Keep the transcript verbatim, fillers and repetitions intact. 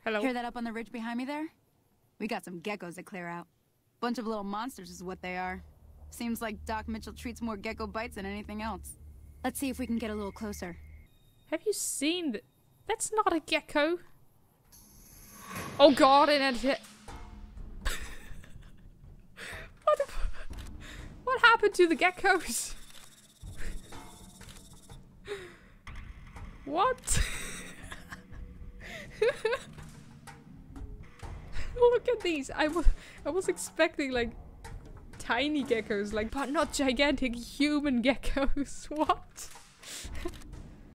Hello. Hear that up on the ridge behind me there? We got some geckos to clear out. Bunch of little monsters is what they are. Seems like Doc Mitchell treats more gecko bites than anything else. Let's see if we can get a little closer. Have you seen th That's not a gecko. Oh god, and it... what, what happened to the geckos? What? Look at these. I was I was expecting like tiny geckos, like, but not gigantic human geckos. What?